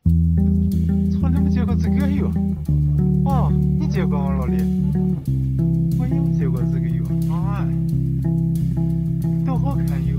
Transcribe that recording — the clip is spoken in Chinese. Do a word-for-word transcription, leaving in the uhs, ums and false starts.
从来没见过这个哟！哦，你见过吗，老李？我也没见过这个哟。哎，都好看哟。